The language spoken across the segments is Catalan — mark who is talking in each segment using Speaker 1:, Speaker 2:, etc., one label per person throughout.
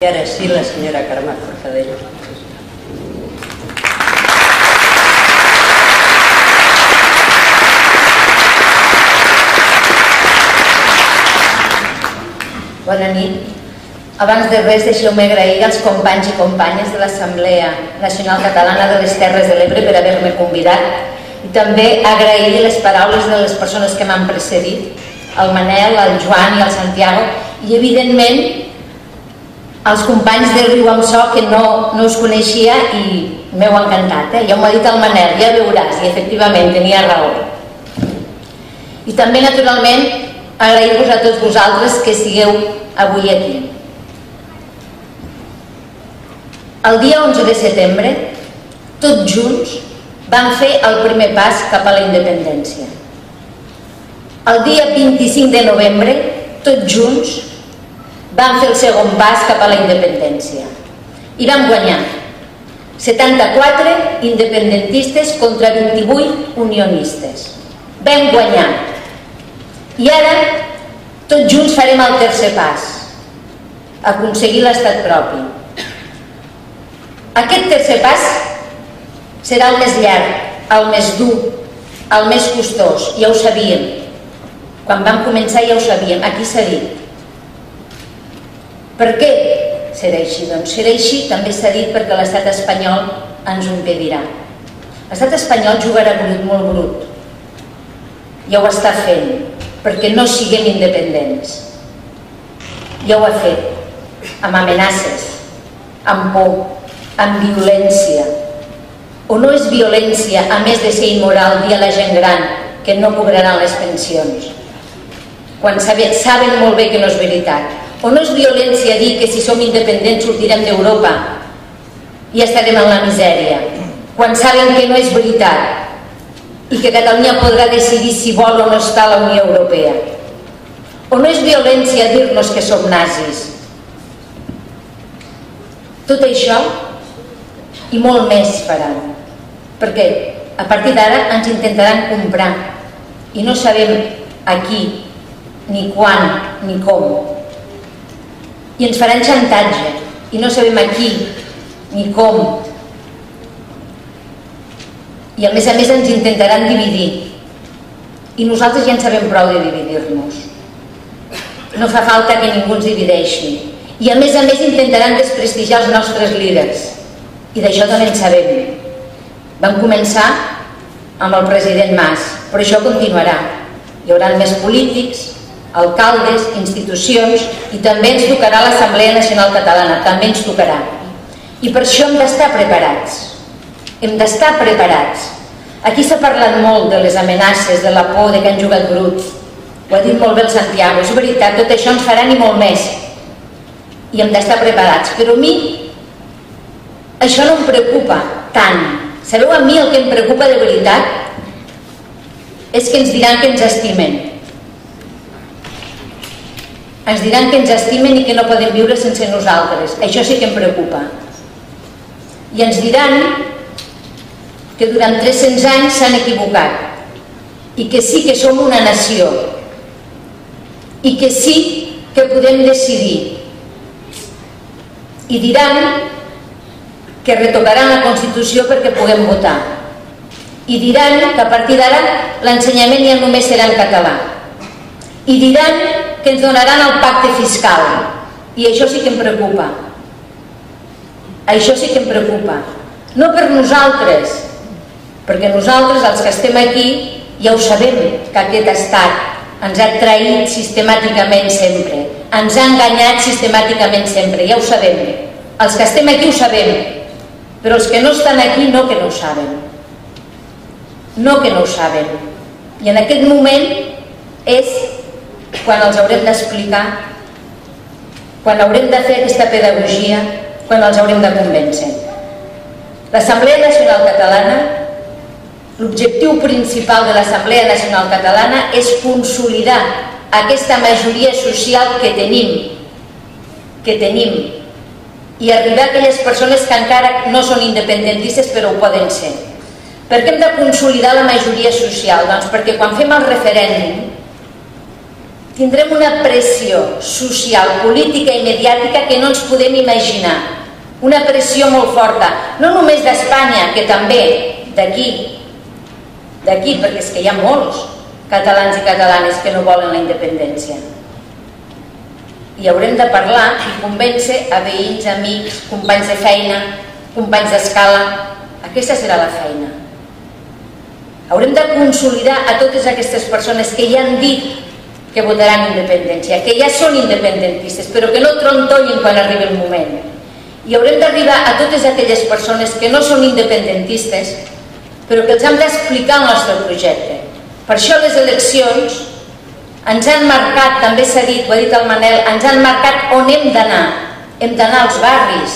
Speaker 1: Y ahora sí, la señora Carme Forcadell.
Speaker 2: Bona nit. Abans de res, deixeu-me agrair als companys i companyes de l'Assemblea Nacional Catalana de les Terres de l'Ebre per haver-me convidat i també agrair les paraules de les persones que m'han precedit, el Manel, el Joan i el Santiago, i evidentment als companys del Riu Amsó, que no us coneixia i m'heu encantat. Ja m'ho ha dit el Manel, ja veuràs, i efectivament tenia raó. I també, naturalment, agrair-vos a tots vosaltres que sigueu avui aquí. El dia 11 de setembre, tots junts, vam fer el primer pas cap a la independència. El dia 25 de novembre, tots junts, vam fer el segon pas cap a la independència. I vam guanyar. 74 independentistes contra 28 unionistes. Vam guanyar. I ara, tots junts farem el tercer pas, aconseguir l'estat propi. Aquest tercer pas serà el més llarg, el més dur, el més costós, ja ho sabíem. Quan vam començar ja ho sabíem, aquí s'ha dit. Per què serà així? Doncs serà així, també s'ha dit, perquè l'estat espanyol ens ho impedirà. L'estat espanyol jugarà brut, molt brut. Ja ho està fent, perquè no siguem independents. Ja ho ha fet, amb amenaces, amb por, amb violència. O no és violència, a més de ser immoral, dir a la gent gran que no cobraran les pensions, quan saben molt bé que no és veritat. O no és violència dir que si som independents sortirem d'Europa i estarem en la misèria, quan saben que no és veritat i que Catalunya podrà decidir si vol o no estar a la Unió Europea. O no és violència dir-nos que som nazis. Tot això i molt més faran, perquè a partir d'ara ens intentaran comprar i no sabem a qui, ni quan, ni com. I ens faran xantatge i no sabem a qui ni com. I a més ens intentaran dividir i nosaltres ja en sabem prou de dividir-nos. No fa falta que ningú ens divideixi. I a més intentaran desprestigiar els nostres líders i d'això també en sabem. Vam començar amb el president Mas, però això continuarà. Hi haurà més polítics, alcaldes, institucions, i també ens tocarà l'Assemblea Nacional Catalana, també ens tocarà. I per això hem d'estar preparats. Hem d'estar preparats. Aquí s'ha parlat molt de les amenaces, de la por, de que han jugat brut. Ho ha dit molt bé el Santiago, és veritat, tot això ens faran i molt més. I hem d'estar preparats. Però a mi això no em preocupa tant. Sabeu, a mi el que em preocupa de veritat és que ens diran que ens estimen. Ens diran que ens estimen i que no podem viure sense nosaltres. Això sí que em preocupa. I ens diran que durant 300 anys s'han equivocat i que sí que som una nació i que sí que podem decidir. I diran que retocaran la Constitució perquè puguem votar. I diran que a partir d'ara l'ensenyament ja només serà en català. I diran que ens donaran el pacte fiscal. I això sí que em preocupa. Això sí que em preocupa. No per nosaltres, perquè nosaltres, els que estem aquí, ja ho sabem, que aquest estat ens ha traït sistemàticament sempre, ens ha enganyat sistemàticament sempre, ja ho sabem. Els que estem aquí ho sabem, però els que no estan aquí no que no ho saben. No que no ho saben. I en aquest moment és quan els haurem d'explicar, quan haurem de fer aquesta pedagogia, quan els haurem de convèncer. L'Assemblea Nacional Catalana, l'objectiu principal de l'Assemblea Nacional Catalana és consolidar aquesta majoria social que tenim i arribar a aquelles persones que encara no són independentistes però ho poden ser. Per què hem de consolidar la majoria social? Doncs perquè quan fem el referèndum tindrem una pressió social, política i mediàtica que no ens podem imaginar. Una pressió molt forta, no només d'Espanya, que també d'aquí, perquè és que hi ha molts catalans i catalanes que no volen la independència. I haurem de parlar i convèncer a veïns, amics, companys de feina, companys d'escala. Aquesta serà la feina. Haurem de consolidar a totes aquestes persones que ja han dit que votaran independència, que ja són independentistes, però que no trontollin quan arribi el moment. I haurem d'arribar a totes aquelles persones que no són independentistes, però que els hem d'explicar el nostre projecte. Per això les eleccions ens han marcat, també s'ha dit, ho ha dit el Manel, ens han marcat on hem d'anar. Hem d'anar als barris.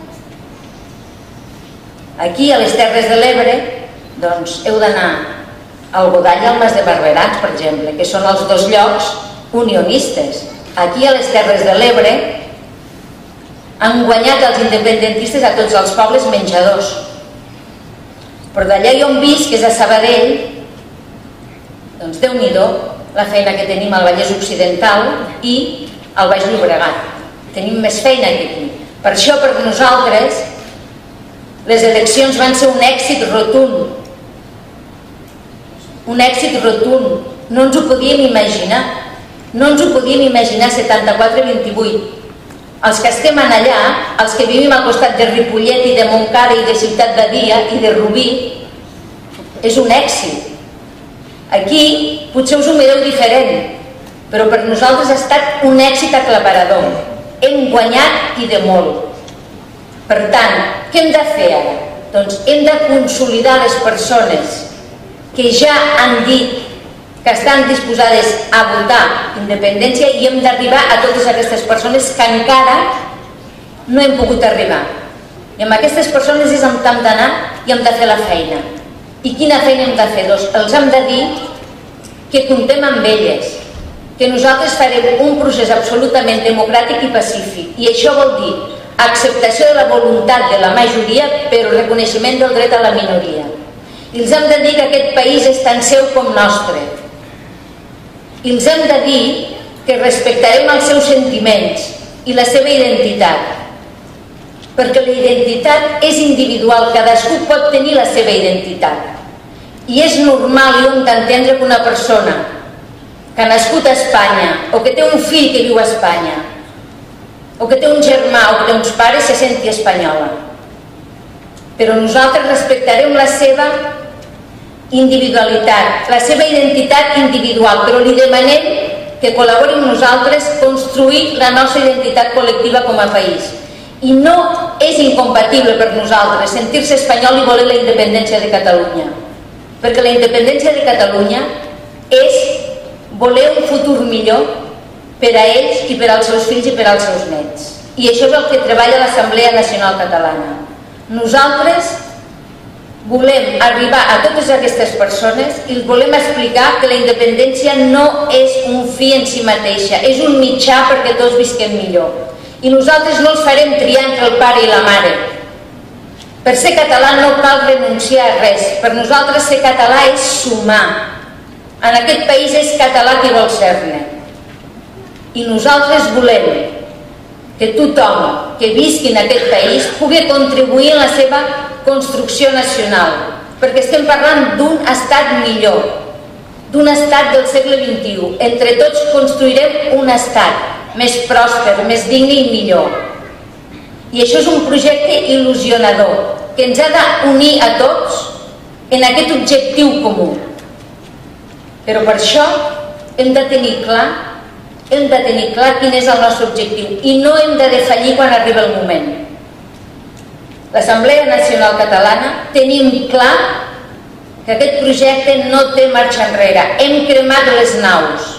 Speaker 2: Aquí, a les Terres de l'Ebre, doncs heu d'anar al Godall i al Mas de Barberans, per exemple, que són els dos llocs unionistes. Aquí, a les Terres de l'Ebre, han guanyat els independentistes a tots els pobles menjadors. Però d'allà on visc, que és a Sabadell, doncs Déu-n'hi-do la feina que tenim al Vallès Occidental i al Baix Llobregat. Tenim més feina que aquí. Per això, per nosaltres, les eleccions van ser un èxit rotund. Un èxit rotund. No ens ho podíem imaginar. No ens ho podíem imaginar 74-28. Els que estem allà, els que vivim al costat de Ripollet i de Montcada i de Ciutat Badia i de Rubí, és un èxit. Aquí potser us ho mireu diferent, però per nosaltres ha estat un èxit aclaparador. Hem guanyat i de molt. Per tant, què hem de fer ara? Doncs hem de consolidar les persones que ja han dit que estan disposades a votar independència i hem d'arribar a totes aquestes persones que encara no hem pogut arribar. I amb aquestes persones és on hem d'anar i hem de fer la feina. I quina feina hem de fer? Doncs els hem de dir que comptem amb elles, que nosaltres farem un procés absolutament democràtic i pacífic. I això vol dir acceptació de la voluntat de la majoria però reconeixement del dret a la minoria. I els hem de dir que aquest país és tan seu com nostre. I els hem de dir que respectarem els seus sentiments i la seva identitat. Perquè la identitat és individual, cadascú pot tenir la seva identitat. I és normal i hem d'entendre que una persona que ha nascut a Espanya o que té un fill que viu a Espanya o que té un germà o que té uns pares se senti espanyola. Però nosaltres respectarem la seva individualitat, la seva identitat individual, però li demanem que col·labori amb nosaltres construir la nostra identitat col·lectiva com a país. I no és incompatible per nosaltres sentir-se espanyol i voler la independència de Catalunya, perquè la independència de Catalunya és voler un futur millor per a ells i per als seus fills i per als seus nets. I això és el que treballa l'Assemblea Nacional Catalana. Nosaltres volem arribar a totes aquestes persones i els volem explicar que la independència no és un fi en si mateixa, és un mitjà perquè tots visquem millor. I nosaltres no els farem triar entre el pare i la mare. Per ser català no cal renunciar a res. Per nosaltres ser català és sumar. En aquest país és català qui vol ser-ne. I nosaltres volem que tothom que visqui en aquest país pugui contribuir en la seva construcció nacional, perquè estem parlant d'un estat millor, d'un estat del segle XXI. Entre tots construirem un estat més pròsper, més digne i millor. I això és un projecte il·lusionador que ens ha d'unir a tots en aquest objectiu comú. Però per això hem de tenir clar quin és el nostre objectiu i no hem de defallir quan arriba el moment. L'Assemblea Nacional Catalana tenim clar que aquest projecte no té marxa enrere. Hem cremat les naus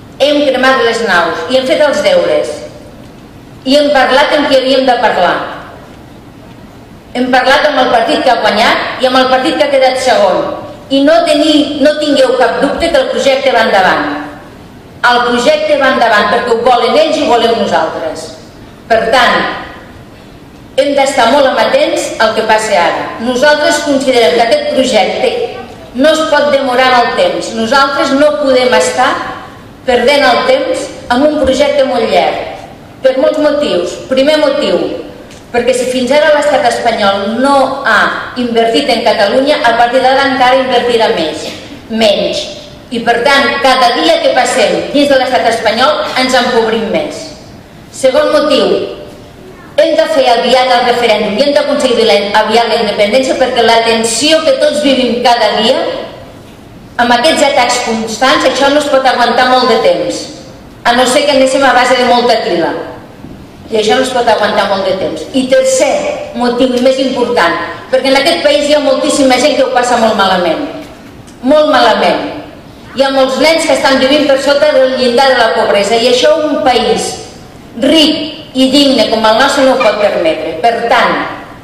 Speaker 2: i hem fet els deures i hem parlat amb qui havíem de parlar. Hem parlat amb el partit que ha guanyat i amb el partit que ha quedat segon. I no tingueu cap dubte que el projecte va endavant. El projecte va endavant perquè ho volen ells i ho volem nosaltres. Per tant, hem d'estar molt amatents al que passi ara. Nosaltres considerem que aquest projecte no es pot demorar en el temps. Nosaltres no podem estar perdent el temps amb un projecte molt llarg, per molts motius. Primer motiu, perquè si fins ara l'estat espanyol no ha invertit en Catalunya, a partir d'ara encara invertirà menys. I per tant, cada dia que passem dins de l'estat espanyol ens empobrim més. Segon motiu, hem de fer aviat el referèndum i hem d'aconseguir aviat la independència, perquè la tensió que tots vivim cada dia, amb aquests atacs constants, això no es pot aguantar molt de temps, a no ser que anéssim a base de molta tequila, i això no es pot aguantar molt de temps. I tercer motiu, i més important, perquè en aquest país hi ha moltíssima gent que ho passa molt malament, molt malament. Hi ha molts nens que estan vivint per sota del llindar de la pobresa, i això un país ric i digne com el nostre no ho pot permetre. Per tant,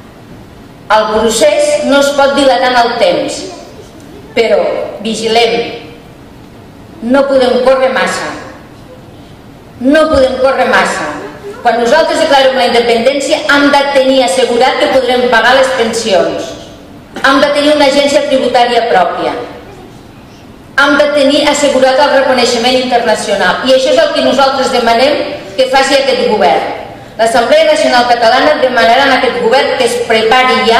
Speaker 2: el procés no es pot dilatar en el temps, però vigilem, no podem córrer massa, no podem córrer massa. Quan nosaltres declarem la independència hem de tenir assegurat que podrem pagar les pensions, hem de tenir una agència tributària pròpia, hem de tenir assegurat el reconeixement internacional, i això és el que nosaltres demanem que faci aquest govern. L'Assemblea Nacional Catalana demanarà a aquest govern que es prepari ja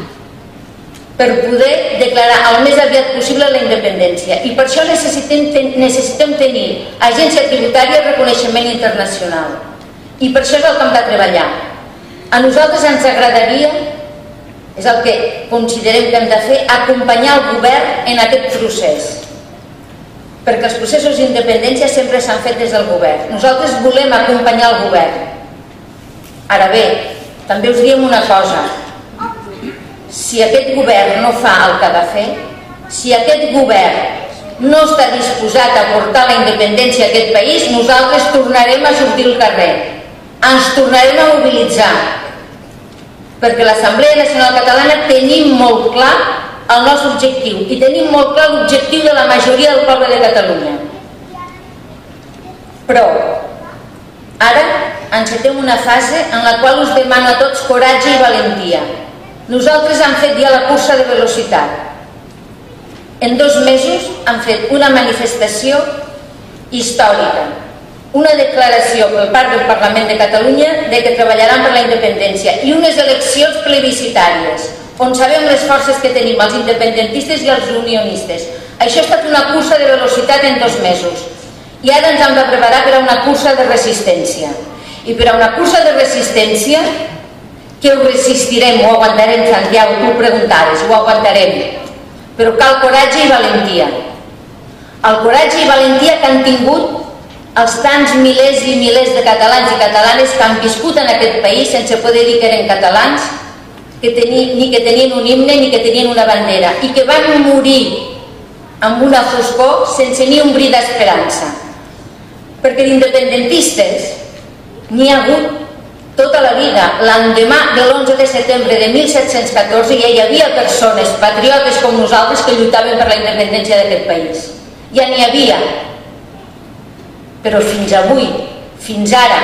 Speaker 2: per poder declarar el més aviat possible la independència, i per això necessitem tenir agència tributària i reconeixement internacional, i per això és el que hem de treballar. A nosaltres ens agradaria, és el que considerem que hem de fer, acompanyar el govern en aquest procés, perquè els processos d'independència sempre s'han fet des del govern. Nosaltres volem acompanyar el govern. Ara bé, també us diem una cosa: si aquest govern no fa el que ha de fer, si aquest govern no està disposat a portar la independència a aquest país, nosaltres tornarem a sortir al carrer, ens tornarem a mobilitzar, perquè l'Assemblea Nacional Catalana tenim molt clar el nostre objectiu, i tenim molt clar l'objectiu de la majoria del poble de Catalunya. Però ara encetem una fase en la qual us demano a tots coratge i valentia. Nosaltres hem fet ja la cursa de velocitat. En 2 mesos hem fet una manifestació històrica, una declaració per part del Parlament de Catalunya de que treballaran per la independència, i unes eleccions plebiscitàries on sabem les forces que tenim, els independentistes i els unionistes. Això ha estat una cursa de velocitat en 2 mesos, i ara ens hem de preparar per a una cursa de resistència. I per a una cursa de resistència, que ho resistirem, ho aguantarem, Santiago, tu ho preguntaves, ho aguantarem, però cal coratge i valentia. El coratge i valentia que han tingut els tants milers i milers de catalans i catalanes que han viscut en aquest país sense poder dir que eren catalans, ni que tenien un himne ni que tenien una bandera, i que van morir amb una foscor sense ni un bri d'esperança, perquè d'independentistes n'hi ha hagut tota la vida. L'endemà de l'11 de setembre de 1714 ja hi havia persones patriotes com nosaltres que lluitaven per la independència d'aquest país, ja n'hi havia, però fins avui, fins ara,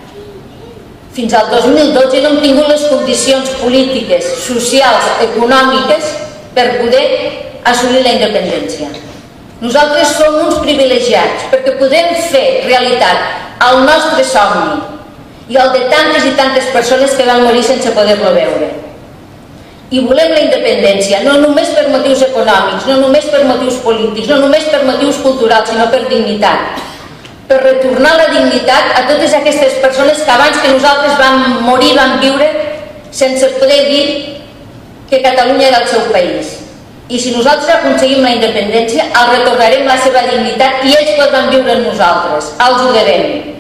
Speaker 2: fins al 2012 no hem tingut les condicions polítiques, socials, econòmiques per poder assolir la independència. Nosaltres som uns privilegiats perquè podem fer realitat el nostre somni i el de tantes i tantes persones que van morir sense poder-lo veure. I volem la independència, no només per motius econòmics, no només per motius polítics, no només per motius culturals, sinó per dignitat, per retornar la dignitat a totes aquestes persones que abans que nosaltres vam morir, vam viure sense poder dir que Catalunya era el seu país. I si nosaltres aconseguim la independència, els retornarem la seva dignitat i ells podran viure amb nosaltres, els ho devem.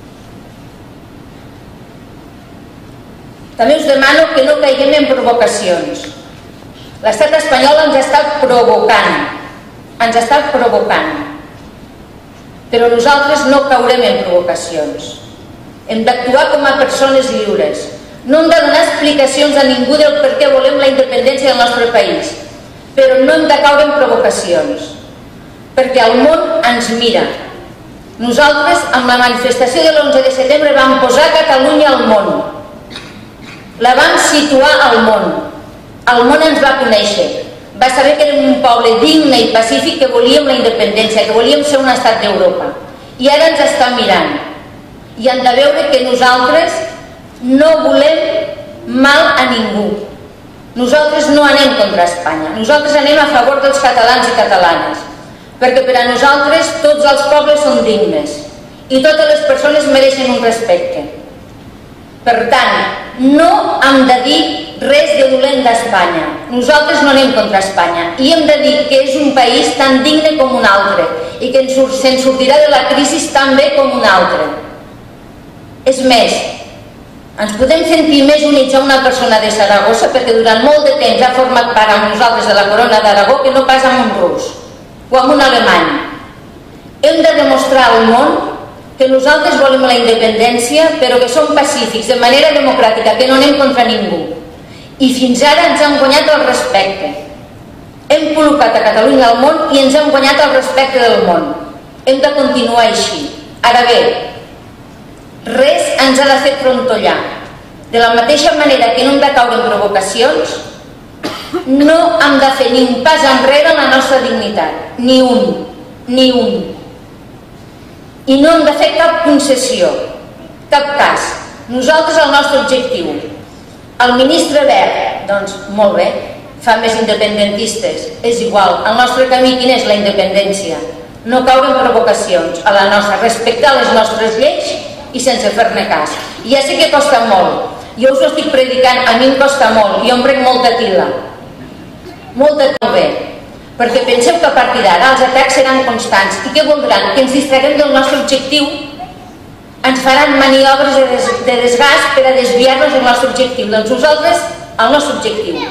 Speaker 2: També us demano que no caiguem en provocacions. L'estat espanyol ens està provocant, però nosaltres no caurem en provocacions. Hem d'actuar com a persones lliures. No hem de donar explicacions a ningú del per què volem la independència del nostre país, però no hem de caure en provocacions, perquè el món ens mira. Nosaltres, amb la manifestació de l'11 de setembre, vam posar Catalunya al món. La vam situar al món. El món ens va conèixer. Va saber que érem un poble digne i pacífic, que volíem la independència, que volíem ser un estat d'Europa. i ara ens està mirant i han de veure que nosaltres no volem mal a ningú. Nosaltres no anem contra Espanya, nosaltres anem a favor dels catalans i catalanes, perquè per a nosaltres tots els pobles són dignes i totes les persones mereixen un respecte. Per tant, no hem de dir res de dolent d'Espanya. Nosaltres no anem contra Espanya i hem de dir que és un país tan digne com un altre i que se'n sortirà de la crisi tan bé com un altre. És més, ens podem sentir més units a una persona de Saragossa perquè durant molt de temps ha format part amb nosaltres de la Corona d'Aragó que no pas amb un rus o amb un alemany. Hem de demostrar al món que nosaltres volem la independència però que som pacífics, de manera democràtica, que no anem contra ningú. I fins ara ens han guanyat el respecte. Hem col·locat a Catalunya al món i ens han guanyat el respecte del món. Hem de continuar així. Ara bé, res ens ha de fer trontollar. De la mateixa manera que no hem de caure en provocacions, no hem de fer ni un pas enrere en la nostra dignitat. Ni un. I no hem de fer cap concessió, cap cas. Nosaltres el nostre objectiu. El ministre Wert, doncs molt bé, fa més independentistes, és igual. El nostre camí quin és? La independència. No caure en provocacions, a la nostra, respectar les nostres lleis i sense fer-ne cas. I ja sé que costa molt, jo us ho estic predicant, a mi em costa molt, jo em prenc molta tila. Molta tila bé, perquè penseu que a partir d'ara els atacs seran constants. I què voldran? Que ens distraguem del nostre objectiu? Ens faran maniobres de desgast per a desviar-nos del nostre objectiu. Doncs nosaltres, el nostre objectiu.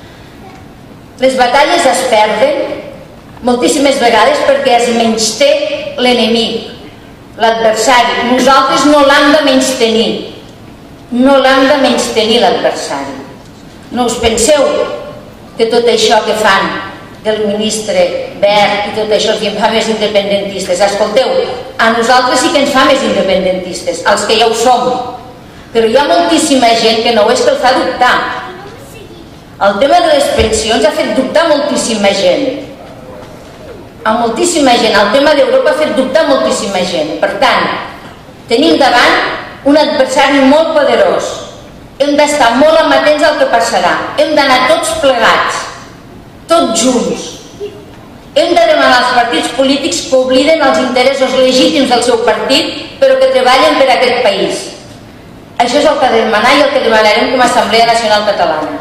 Speaker 2: Les batalles es perden moltíssimes vegades perquè es menysté l'enemic, l'adversari. Nosaltres no l'hem de menystenir. No l'hem de menystenir l'adversari. No us penseu que tot això que fan del ministre Wert i tot això ens fa més independentistes. Escolteu, a nosaltres sí que ens fa més independentistes, els que ja ho som. Però hi ha moltíssima gent que no ho és que el fa dubtar. El tema de les pensions ha fet dubtar moltíssima gent. A moltíssima gent. El tema d'Europa ha fet dubtar moltíssima gent. Per tant, tenim davant un adversari molt poderós. Hem d'estar molt amatents al que passarà. Hem d'anar tots plegats, tots junts. Hem de demanar als partits polítics que obliden els interessos legítims del seu partit, però que treballen per a aquest país. Això és el que ha de demanar i el que demanarem com a Assemblea Nacional Catalana.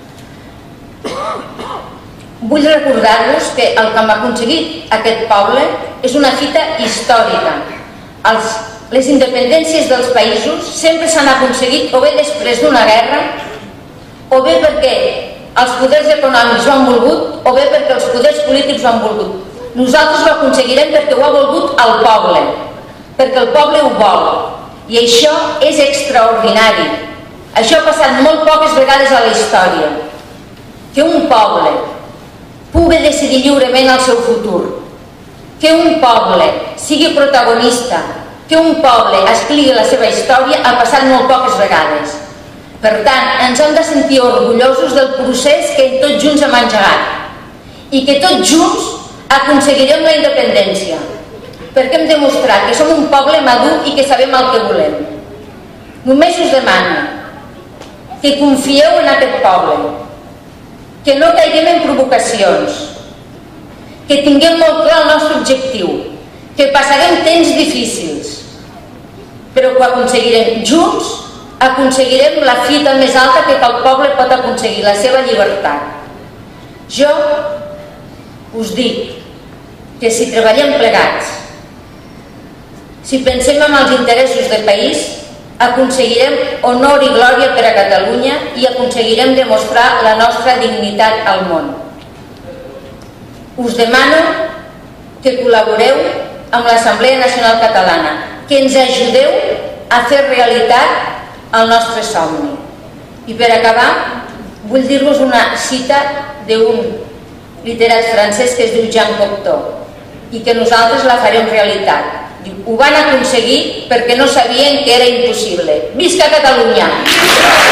Speaker 2: Vull recordar-vos que el que hem aconseguit aquest poble és una fita històrica. Les independències dels països sempre s'han aconseguit o bé després d'una guerra o bé perquè els poders econòmics ho han volgut o bé perquè els poders polítics ho han volgut. Nosaltres ho aconseguirem perquè ho ha volgut el poble, perquè el poble ho vol. I això és extraordinari. Això ha passat molt poques vegades a la història. Que un poble pugui decidir lliurement el seu futur, que un poble sigui protagonista, que un poble escrigui la seva història, ha passat molt poques vegades. Per tant, ens hem de sentir orgullosos del procés que tots junts hem engegat i que tots junts aconseguirem la independència, perquè hem demostrat que som un poble madur i que sabem el que volem. Només us demano que confieu en aquest poble, que no caiguem en provocacions, que tinguem molt clar el nostre objectiu, que passarem temps difícils, però que ho aconseguirem junts, aconseguirem la fita més alta que el poble pot aconseguir, la seva llibertat. Jo us dic que si treballem plegats, si pensem en els interessos del país, aconseguirem honor i glòria per a Catalunya i aconseguirem demostrar la nostra dignitat al món. Us demano que col·laboreu amb l'Assemblea Nacional Catalana, que ens ajudeu a fer realitat el nostre somni. I per acabar, vull dir-vos una cita d'un literat francès que es diu Jean Cocteau i que nosaltres la farem realitat. Ho van aconseguir perquè no sabien que era impossible. Visca Catalunya!